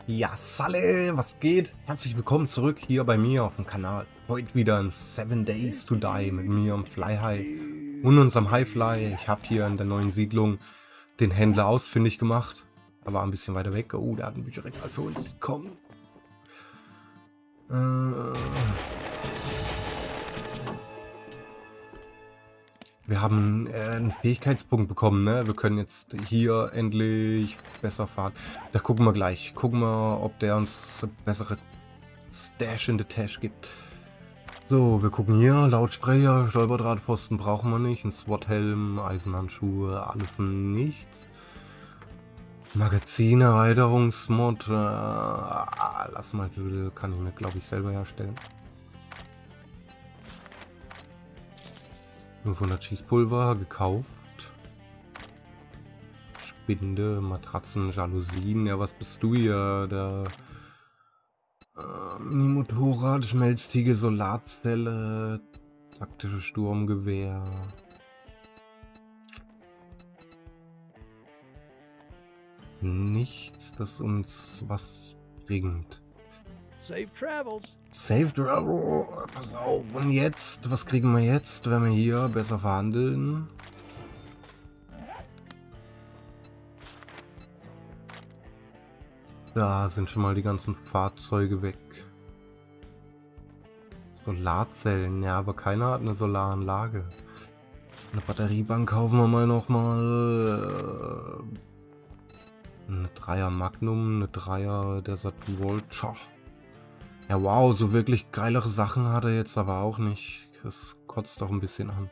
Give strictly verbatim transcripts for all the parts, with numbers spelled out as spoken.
Ja, Salle, was geht? Herzlich willkommen zurück hier bei mir auf dem Kanal. Heute wieder ein Seven Days to Die mit mir am Fly High und unserem Highfly. Ich habe hier in der neuen Siedlung den Händler ausfindig gemacht. Er war ein bisschen weiter weg. Oh, der hat ein Bücherregal für uns. Komm. Äh... Wir haben äh, einen Fähigkeitspunkt bekommen, ne? Wir können jetzt hier endlich besser fahren. Da gucken wir gleich. Gucken wir, ob der uns bessere Stash in the Tash gibt. So, wir gucken hier. Lautsprecher, Stolperdrahtpfosten brauchen wir nicht. Ein SWAT-Helm, Eisenhandschuhe, alles nichts. Magazin, Erweiterungsmod. Äh, lass mal, kann ich mir, glaube ich, selber herstellen. fünfhundert Schießpulver gekauft. Spinde, Matratzen, Jalousien. Ja, was bist du hier? Der äh, Mini-Motorrad, Schmelztiegel, Solarzelle, taktisches Sturmgewehr. Nichts, das uns was bringt. Safe travels. Safe Travel, pass auf. Und jetzt, was kriegen wir jetzt, wenn wir hier besser verhandeln? Da sind schon mal die ganzen Fahrzeuge weg. Solarzellen, ja, aber keiner hat eine Solaranlage. Eine Batteriebank kaufen wir mal nochmal. Eine Dreier Magnum, eine Dreier Desert Vulture. Ja, wow, so wirklich geilere Sachen hat er jetzt aber auch nicht. Das kotzt doch ein bisschen an.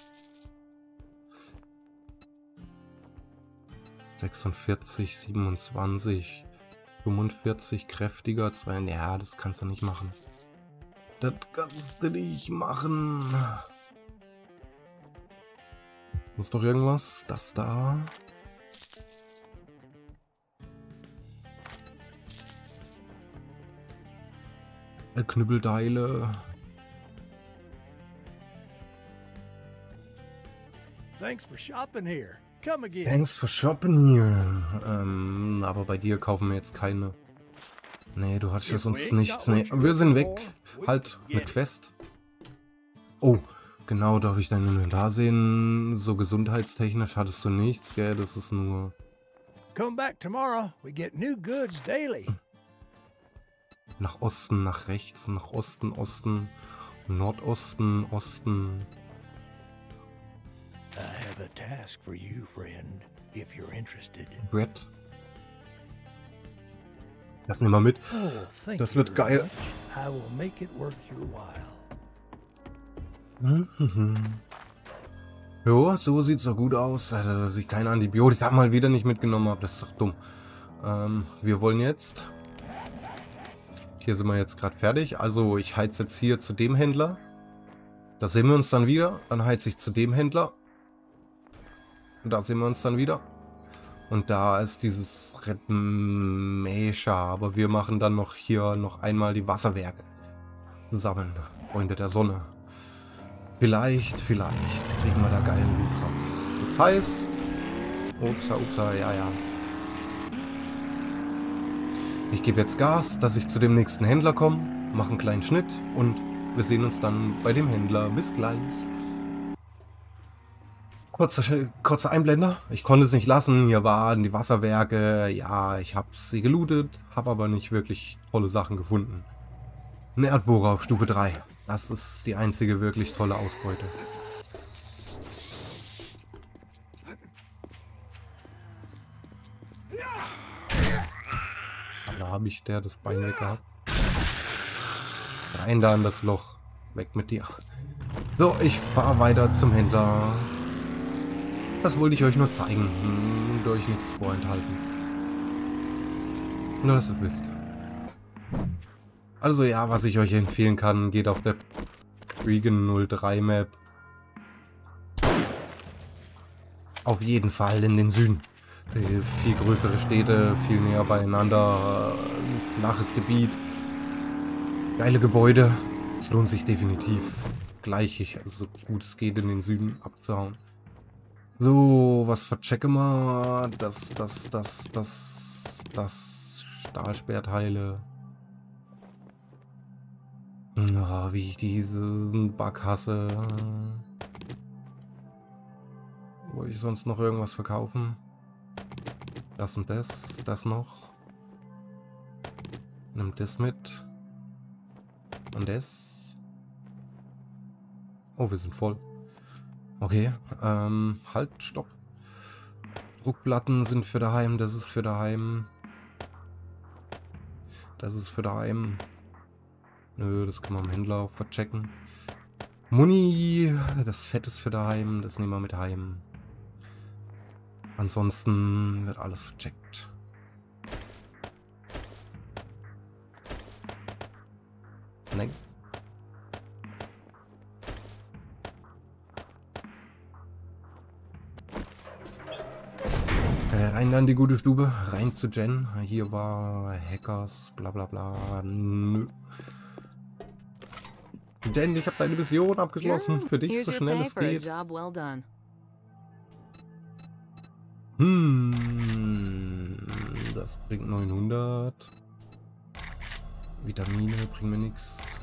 sechsundvierzig, siebenundzwanzig, fünfundvierzig, kräftiger, zwei. Ja, das kannst du nicht machen. Das kannst du nicht machen. Ist noch irgendwas? Das da. Knüppelteile. Thanks for shopping here. Come again. Thanks for shopping here. Ähm, aber bei dir kaufen wir jetzt keine. Nee, du hattest ja sonst nichts. Nee, wir sind weg. Halt, eine Quest. Oh, genau, darf ich dein Inventar sehen? So gesundheitstechnisch hattest du nichts, gell? Das ist nur... Come back tomorrow. We get new goods daily. Nach Osten, nach rechts, nach Osten, Osten, Nordosten, Osten. I have a task for you, friend, if you're interested. Brett. Das nehmen wir mit. Oh, thank Das you wird very geil. much. I will make it worth your while. Jo, so sieht's doch gut aus, dass ich keine Antibiotika mal wieder nicht mitgenommen habe. Das ist doch dumm. Ähm, wir wollen jetzt... Hier sind wir jetzt gerade fertig. Also ich heize jetzt hier zu dem Händler. Da sehen wir uns dann wieder. Dann heize ich zu dem Händler. Und da sehen wir uns dann wieder. Und da ist dieses Red Mesha. Aber wir machen dann noch hier noch einmal die Wasserwerke sammeln. Freunde der Sonne. Vielleicht, vielleicht kriegen wir da geilen Loot raus. Das heißt... Upsa, upsa, ja, ja. Ich gebe jetzt Gas, dass ich zu dem nächsten Händler komme, mache einen kleinen Schnitt und wir sehen uns dann bei dem Händler. Bis gleich. Kurzer, kurzer Einblender. Ich konnte es nicht lassen. Hier waren die Wasserwerke. Ja, ich habe sie gelootet, habe aber nicht wirklich tolle Sachen gefunden. Ein Erdbohrer auf Stufe drei. Das ist die einzige wirklich tolle Ausbeute. Da habe ich der das Bein weg gehabt. Rein da in das Loch. Weg mit dir. So, ich fahre weiter zum Händler. Das wollte ich euch nur zeigen. Hm, euch nichts vorenthalten. Nur, dass ihr es wisst. Also ja, was ich euch empfehlen kann, geht auf der Regan null drei Map. Auf jeden Fall in den Süden. Viel größere Städte, viel näher beieinander, ein flaches Gebiet, geile Gebäude. Es lohnt sich definitiv gleich, also so gut es geht, in den Süden abzuhauen. So, was verchecken wir? Das, das, das, das, das Stahlsperrteile. Oh, wie ich diesen Bug hasse. Wollte ich sonst noch irgendwas verkaufen? Das und das, das noch. Nimmt das mit. Und das. Oh, wir sind voll. Okay, ähm, halt, stopp. Druckplatten sind für daheim, das ist für daheim. Das ist für daheim. Nö, das kann man am Händler auch verchecken. Muni, das Fett ist für daheim, das nehmen wir mit heim. Ansonsten wird alles vercheckt. Nein. Äh, rein an die gute Stube, rein zu Jen. Hier war Hackers, bla bla bla. Nö. Jen, ich habe deine Mission abgeschlossen. Für dich so schnell es geht. Hm, das bringt neunhundert. Vitamine bringen mir nichts.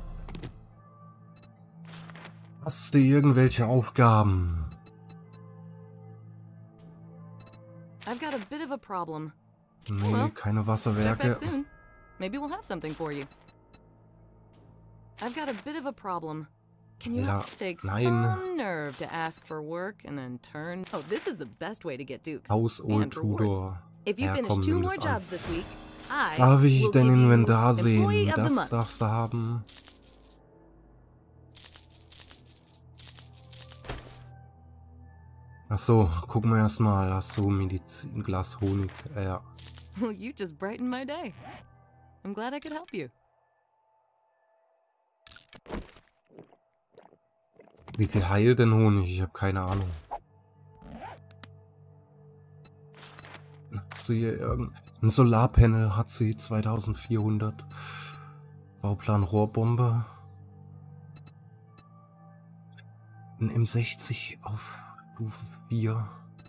Hast du irgendwelche Aufgaben? I've got a bit of a problem. Nee, Well, keine Check Wasserwerke. back soon. Maybe we'll have something for you. I've got a bit of a problem. Can you Ja, take nein. some nerve to ask for work and then turn? Oh, this is the best way to get Dukes. Haus Old And rewards. Tudor. If you Ja, finish komm, two nimm more das an. jobs this week, I Darf ich will dein give you Inventar Employee sehen? of the Das Month. darfst du haben. Ach so, gucken wir erstmal. Hast du Medizin, Glas Honig? Äh, ja. Well, you just brightened my day. I'm glad I could help you. Wie viel heilt denn Honig? Ich habe keine Ahnung. Hast du hier irgendein Solarpanel? Hat sie zweitausendvierhundert. Bauplan Rohrbombe. Ein M sechzig auf Stufe vier.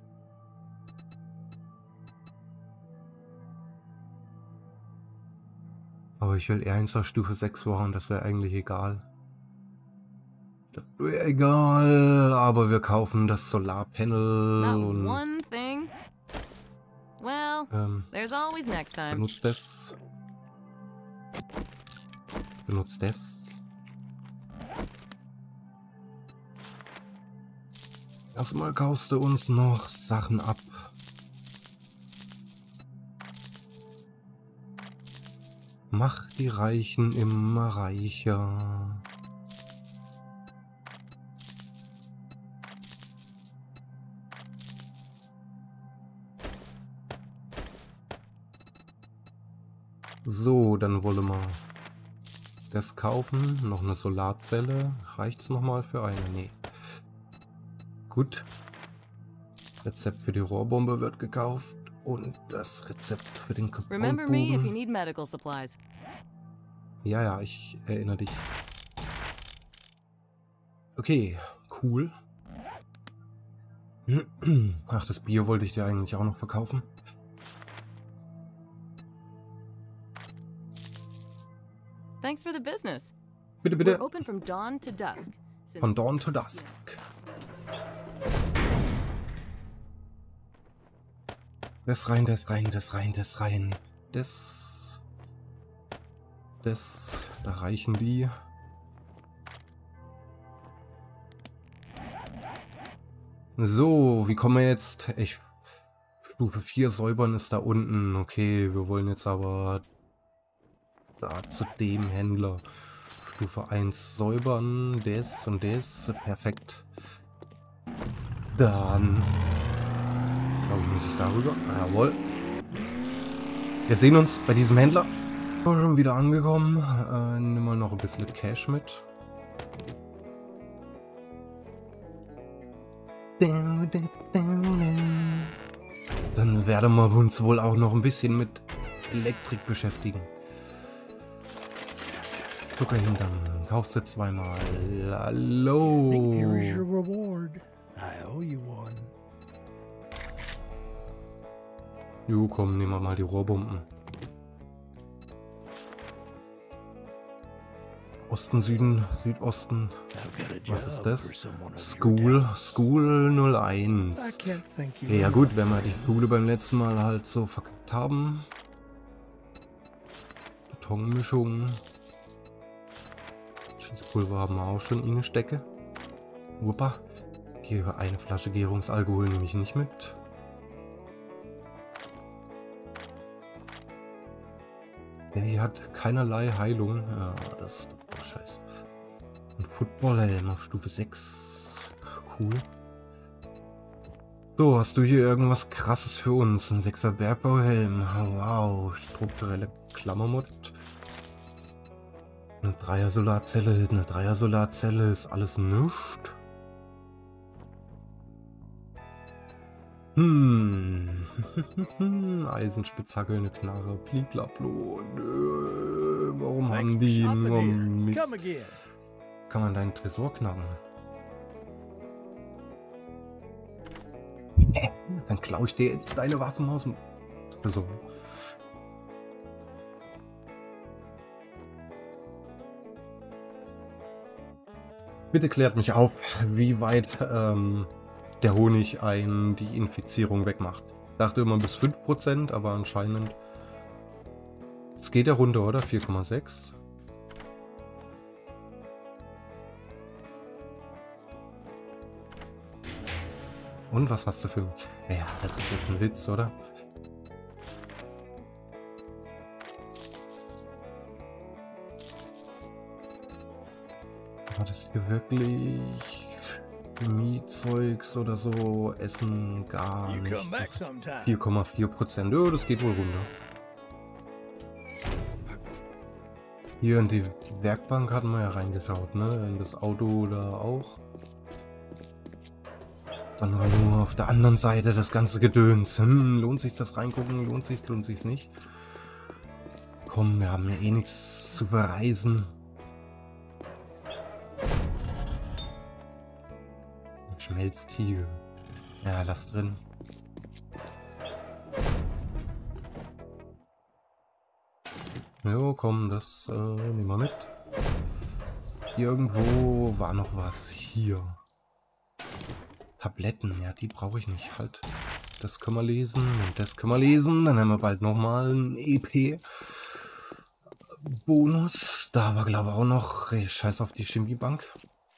Aber ich will eher eins auf Stufe sechs machen, das wäre eigentlich egal. Das wäre egal, aber wir kaufen das Solarpanel Not und one thing. Well, ähm, there's always next time. benutzt das. Benutzt das. Erstmal kaufst du uns noch Sachen ab. Mach die Reichen immer reicher. So, dann wollen wir das kaufen. Noch eine Solarzelle. Reicht's nochmal für eine? Nee. Gut. Rezept für die Rohrbombe wird gekauft. Und das Rezept für den Remember me if you Compoundbogen. need medical supplies. Ja, ja, ich erinnere dich. Okay, cool. Ach, das Bier wollte ich dir eigentlich auch noch verkaufen. Thanks for the business. Bitte, We're bitte. open from dawn to dusk. Since Von Dawn to Dusk. Das rein, das rein, das rein, das rein. Das. Das. Da reichen die. So, wie kommen wir jetzt? Ich. Stufe vier säubern ist da unten. Okay, wir wollen jetzt aber da zu dem Händler. Stufe eins säubern, das und das. Perfekt. Dann. Glaube ich, muss ich darüber. Jawohl. Wir sehen uns bei diesem Händler. Schon wieder angekommen. Äh, nimm mal noch ein bisschen Cash mit. Dann werden wir uns wohl auch noch ein bisschen mit Elektrik beschäftigen. Zuckerhintern. Kaufst du zweimal. Hallo. Here is your reward. I owe you one. Jo, komm, nehmen wir mal die Rohrbomben. Osten, Süden, Südosten. I've got a Was ist job das? for someone of your School, talent. School null I eins. can't thank you Ja enough. gut, wenn wir die Schule beim letzten Mal halt so verkackt haben. Betonmischung. Schießpulver haben wir auch schon in eine Stecke. Wuppa. Hier eine Flasche Gärungsalkohol nehme ich nicht mit. Ja, die hat keinerlei Heilung. Ja, das ist doch scheiße. Ein Footballhelm auf Stufe sechs. Cool. So, hast du hier irgendwas krasses für uns? Ein sechser Bergbauhelm. Wow, strukturelle Klammermod. Eine Dreier Solarzelle, eine Dreier Solarzelle ist alles nichts. Hm. Eisenspitzhacke, eine Knarre, bliblablo. Nö, warum Thanks haben for die shopping nur here. Mist? Come again. Kann man deinen Tresor knacken? Dann klaue ich dir jetzt deine Waffen aus dem Tresor. Bitte klärt mich auf, wie weit ähm, der Honig ein die Infizierung wegmacht. Ich dachte immer bis fünf Prozent, aber anscheinend... Es geht ja runter, oder? vier Komma sechs. Und was hast du für mich? Ja, das ist jetzt ein Witz, oder? War das hier wirklich Chemiezeugs oder so? Essen gar You come nichts. back Das ist sometime. vier Komma vier Prozent. Ja, das geht wohl runter. Hier in die Werkbank hatten wir ja reingeschaut, ne? In das Auto da auch. Dann war nur auf der anderen Seite das ganze Gedöns. Hm, lohnt sich das reingucken? Lohnt sich lohnt sich's nicht? Komm, wir haben ja eh nichts zu verreisen. Schmelztiegel. Ja, lass drin. Jo, komm, das äh, nehmen wir mit. Hier irgendwo war noch was. Hier. Tabletten, ja, die brauche ich nicht. Halt. Das können wir lesen und das können wir lesen. Dann haben wir bald nochmal einen E P-Bonus. Da war, glaube ich, auch noch. Ich scheiß auf die Chemiebank.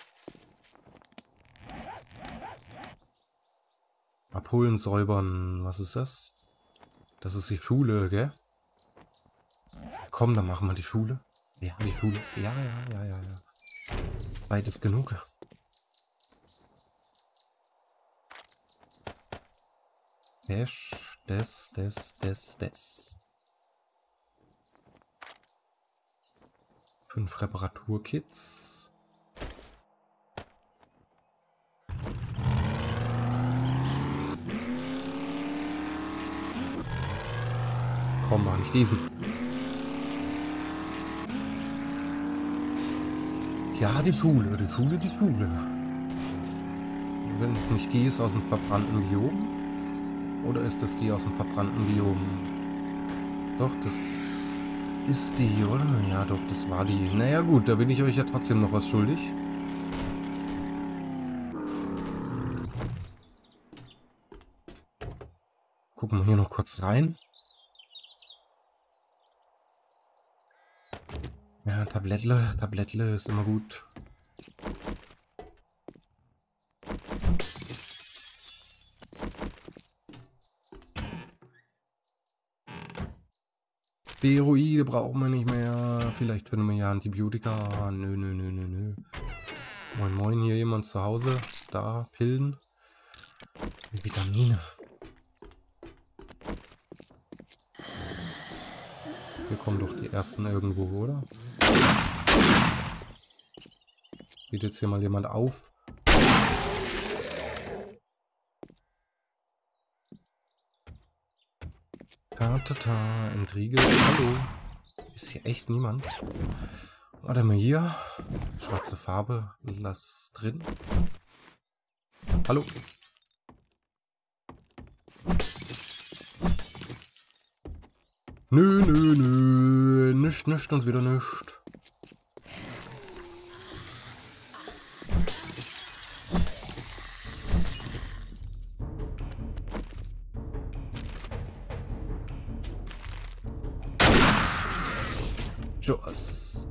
Abholen, säubern. Was ist das? Das ist die Schule, gell? Komm, dann machen wir die Schule. Ja, die Schule. Ja, ja, ja, ja, ja. Weit ist genug. Dash, des, des, des, des. Fünf Reparaturkits. Komm, mach nicht diesen. Ja, die Schule, die Schule, die Schule. Wenn es nicht die ist aus dem verbrannten Biom. Oder ist das die aus dem verbrannten Biom? Doch, das ist die, oder? Ja, doch, das war die. Naja gut, da bin ich euch ja trotzdem noch was schuldig. Gucken wir hier noch kurz rein. Ja, Tablettle, Tablettle ist immer gut. Steroide brauchen wir nicht mehr. Vielleicht finden wir ja Antibiotika. Nö, nö, nö, nö, nö. Moin, moin, hier jemand zu Hause. Da, Pillen. Vitamine. Hier kommen doch die ersten irgendwo, oder? Geht jetzt hier mal jemand auf? Tata, Intrige. Hallo. Ist hier echt niemand? Warte mal hier. Schwarze Farbe. Lass drin. Hallo. Nö, nö, nö. Nischt, nischt und wieder nischt. Kopfschuss.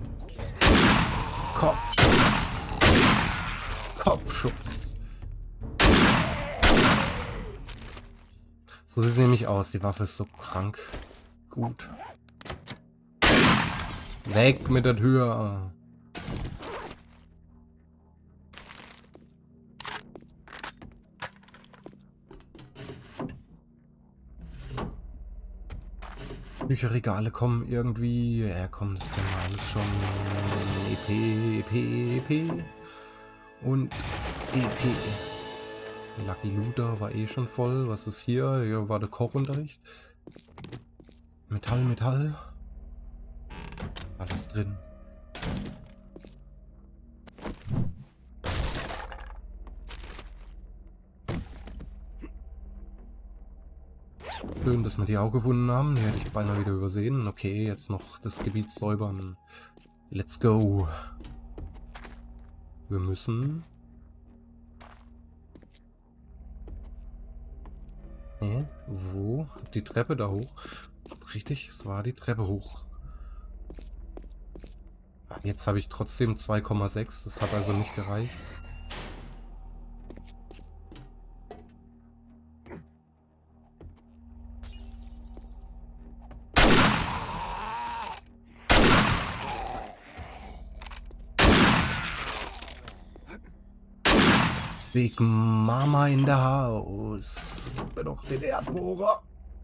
Kopfschuss. Kopfschuss. So sieht sie nämlich aus. Die Waffe ist so krank. Gut. Weg mit der Tür. Bücherregale kommen irgendwie. Ja, komm, das kennen wir alles schon. E P, E P, E P. Und E P. Lucky Looter war eh schon voll. Was ist hier? Hier war der Kochunterricht. Metall, Metall. Alles drin. Schön, dass wir die auch gefunden haben. Die hätte ich beinahe wieder übersehen. Okay, jetzt noch das Gebiet säubern. Let's go. Wir müssen... Hä? Wo? Die Treppe da hoch? Richtig, es war die Treppe hoch. Jetzt habe ich trotzdem zwei Komma sechs. Das hat also nicht gereicht. Big Mama in the house. Gib mir doch den Erdbohrer.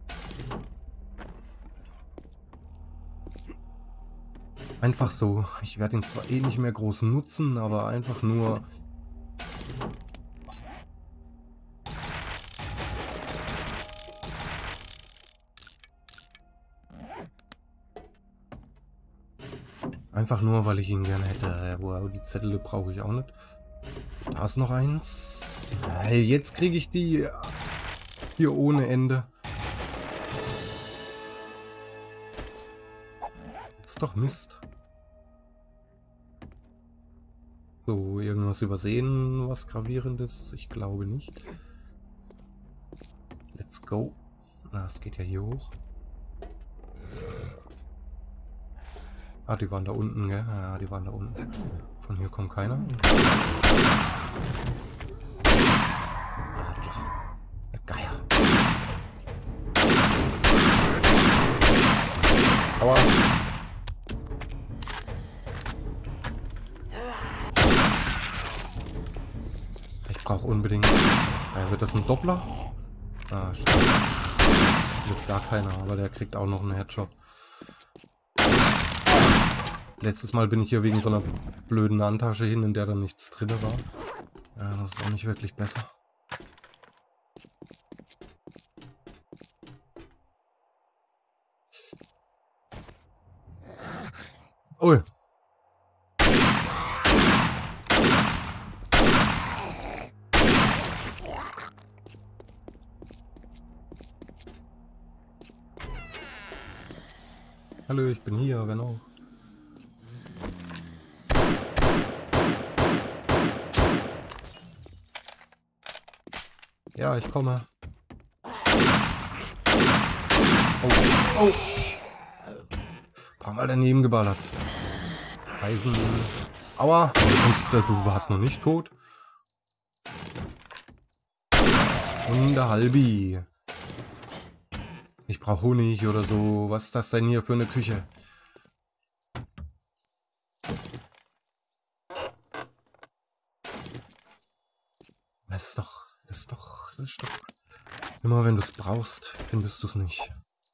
Einfach so. Ich werde ihn zwar eh nicht mehr groß nutzen, aber einfach nur... Einfach nur, weil ich ihn gerne hätte. Wow, die Zettel brauche ich auch nicht. Da ist noch eins. Hey, jetzt kriege ich die hier ohne Ende. Das ist doch Mist. So, irgendwas übersehen, was gravierendes? Ich glaube nicht. Let's go. Na, es geht ja hier hoch. Ah, die waren da unten, gell? Ja, die waren da unten. Von hier kommt keiner. Der Geier. Aua. Ich brauche unbedingt... Ja, wird das ein Doppler? Ah, stimmt. Wird gar keiner, aber der kriegt auch noch einen Headshot. Letztes Mal bin ich hier wegen so einer blöden Handtasche hin, in der dann nichts drin war. Ja, das ist auch nicht wirklich besser. Ui. Hallo, ich bin hier, wenn auch. Ja, ich komme. Oh, oh. Paar Mal daneben geballert. Eisen. Aua. Du, du warst noch nicht tot. Und der Halbi. Ich brauche Honig oder so. Was ist das denn hier für eine Küche? Das ist doch... Das ist doch... Das ist doch... Immer wenn du es brauchst, findest du es nicht.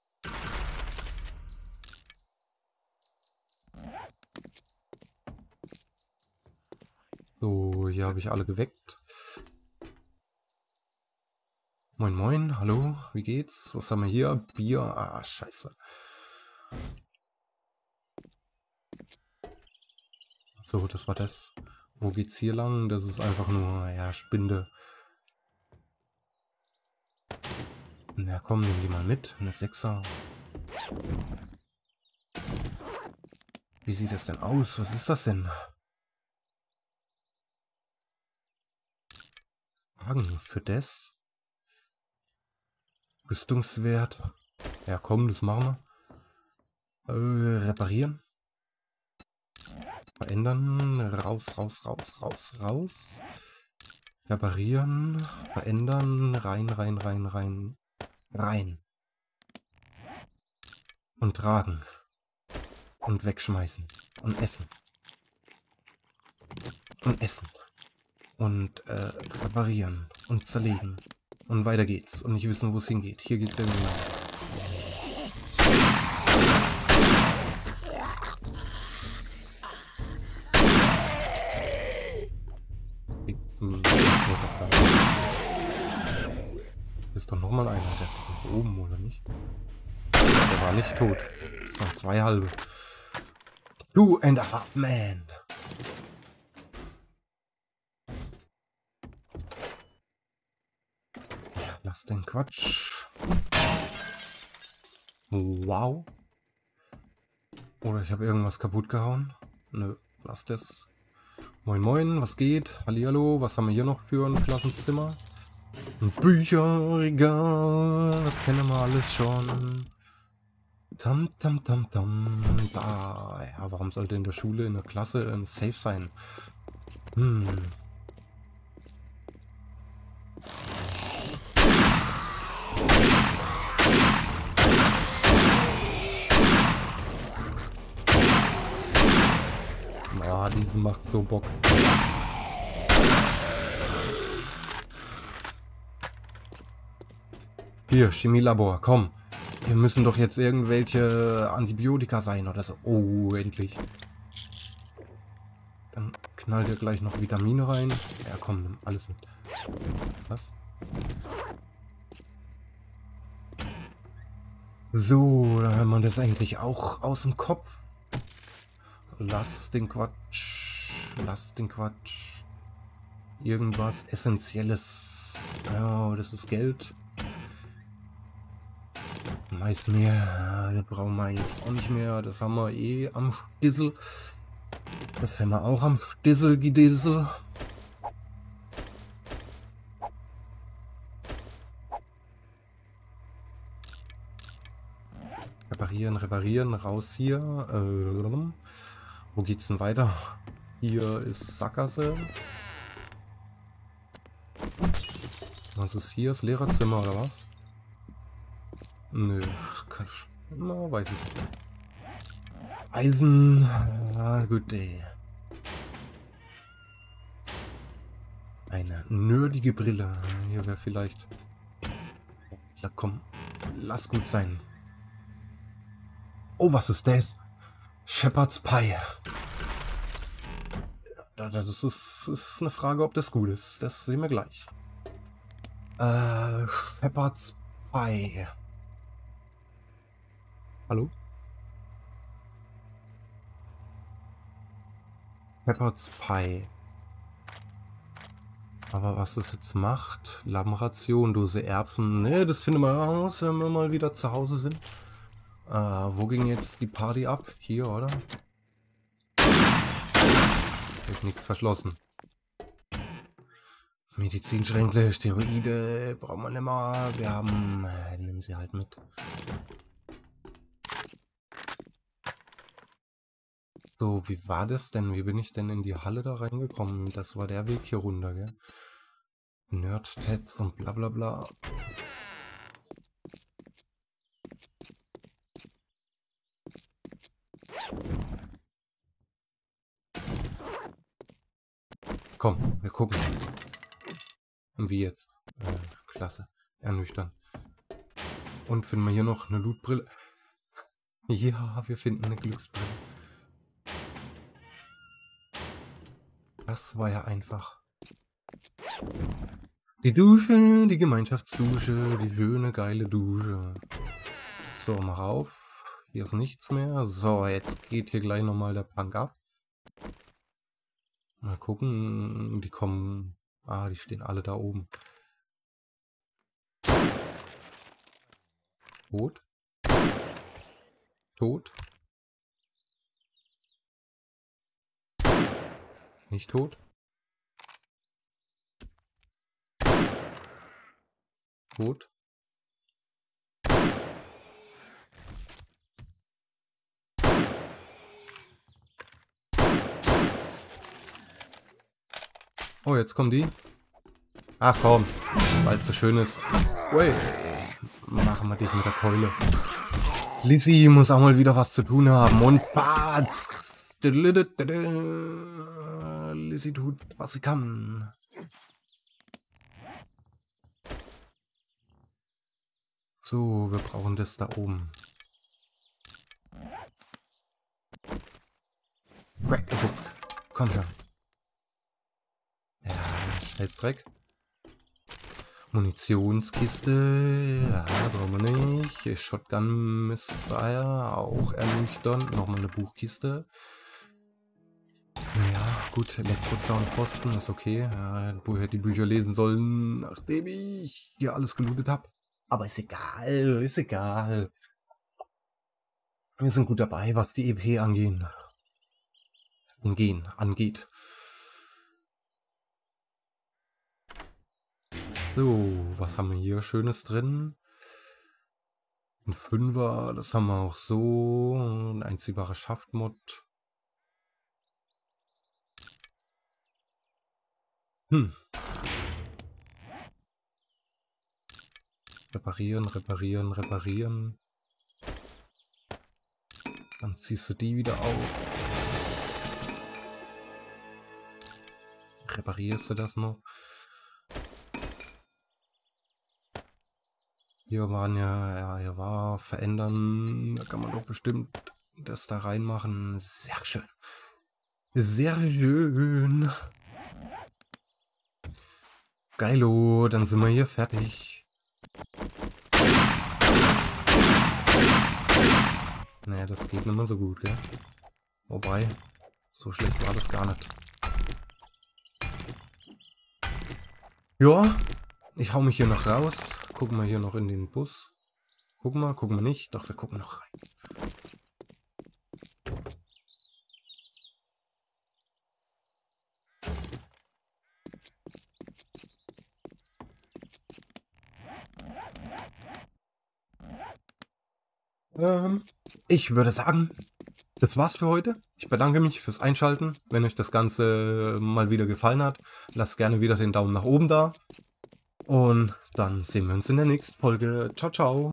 So, hier habe ich alle geweckt. Moin moin, hallo, wie geht's? Was haben wir hier? Bier, ah, scheiße. So, das war das. Wo geht's hier lang? Das ist einfach nur, ja, Spinde. Na komm, nehmen die mal mit. Eine Sechser. Wie sieht das denn aus? Was ist das denn? Wagen für das? Rüstungswert. Ja komm, das machen wir. Äh, reparieren. Verändern. Raus, raus, raus, raus, raus. Reparieren. Verändern. Rein, rein, rein, rein. Rein. Und tragen. Und wegschmeißen. Und essen. Und essen. Und äh, reparieren. Und zerlegen. Und weiter geht's. Und nicht wissen, wo es hingeht. Hier geht's irgendwie lang. Ist doch nochmal einer. Der ist doch noch oben, oder nicht? Der war nicht tot. Das waren zwei halbe. Two and a half man. Ja, lass den Quatsch. Wow. Oder ich habe irgendwas kaputt gehauen. Nö, lass das. Moin moin, was geht? Hallihallo, was haben wir hier noch für ein Klassenzimmer? Ein Bücherregal, das kennen wir alles schon. Tam tam tam tam. Da, ja, warum sollte in der Schule, in der Klasse ein Safe sein? Hm. Ah, diesen macht so Bock. Hier, Chemielabor, komm. Hier müssen doch jetzt irgendwelche Antibiotika sein oder so. Oh, endlich. Dann knallt ihr gleich noch Vitamine rein. Ja, komm, nimm alles mit. Was? So, da haben wir das eigentlich auch aus dem Kopf. Lass den Quatsch. Lass den Quatsch. Irgendwas Essentielles. Ja, das ist Geld. Maismehl. Das brauchen wir eigentlich auch nicht mehr. Das haben wir eh am Stissel. Das haben wir auch am Stissel gedissel. Reparieren, reparieren. Raus hier. Ähm, wo geht's denn weiter? Hier ist Sackgasse. Was ist hier? Das Lehrerzimmer oder was? Nö, kann ich, na, weiß ich nicht. Eisen. Ah, gut, ey. Eine nerdige Brille. Hier wäre vielleicht. Ja, komm. Lass gut sein. Oh, was ist das? Shepherd's Pie. Das ist, ist eine Frage, ob das gut ist. Das sehen wir gleich. Äh, Shepherd's Pie. Hallo? Shepherd's Pie. Aber was das jetzt macht? Lammration, Dose Erbsen. Ne, das finden wir raus, wenn wir mal wieder zu Hause sind. Äh, wo ging jetzt die Party ab? Hier, oder? Ist nichts verschlossen. Medizinschränkle, Steroide, brauchen wir nicht mehr. Wir haben... Äh, nehmen sie halt mit. So, wie war das denn? Wie bin ich denn in die Halle da reingekommen? Das war der Weg hier runter, gell? Nerd-Tats und bla bla bla. Komm, wir gucken. Und wie jetzt? Äh, klasse. Ernüchtern. Und finden wir hier noch eine Lootbrille? Ja, wir finden eine Glücksbrille. Das war ja einfach. Die Dusche, die Gemeinschaftsdusche, die schöne, geile Dusche. So, mach auf. Hier ist nichts mehr. So, jetzt geht hier gleich nochmal der Punk ab. Mal gucken, die kommen... Ah, die stehen alle da oben. Tot. Tot. Nicht tot. Tot. Oh, jetzt kommen die. Ach komm, weil es so schön ist. Ui, machen wir dich mit der Keule. Lizzie muss auch mal wieder was zu tun haben. Und Batz. Lizzie tut, was sie kann. So, wir brauchen das da oben. Crack the Book. Komm schon. Ja, Scheißdreck. Munitionskiste. Ja, brauchen wir nicht. Shotgun Messiah. Auch ernüchternd. Nochmal eine Buchkiste. Ja, gut. Elektrozaunpfosten ist okay. Ja, woher die Bücher lesen sollen, nachdem ich hier alles gelootet habe. Aber ist egal. Ist egal. Wir sind gut dabei, was die E P angehen. Angehen, angeht. So, was haben wir hier Schönes drin? Ein Fünfer, das haben wir auch so. Ein einziehbarer Schaftmod. Hm. Reparieren, reparieren, reparieren. Dann ziehst du die wieder auf. Reparierst du das noch? Hier waren ja, ja, hier war verändern. Da kann man doch bestimmt das da reinmachen. Sehr schön. Sehr schön. Geilo, dann sind wir hier fertig. Naja, das geht nicht mehr so gut, gell? Wobei, so schlecht war das gar nicht. Ja, ich hau mich hier noch raus. Gucken wir hier noch in den Bus. Gucken wir, gucken wir nicht. Doch, wir gucken noch rein. Ähm, ich würde sagen, das war's für heute. Ich bedanke mich fürs Einschalten. Wenn euch das Ganze mal wieder gefallen hat, lasst gerne wieder den Daumen nach oben da. Und dann sehen wir uns in der nächsten Folge. Ciao, ciao.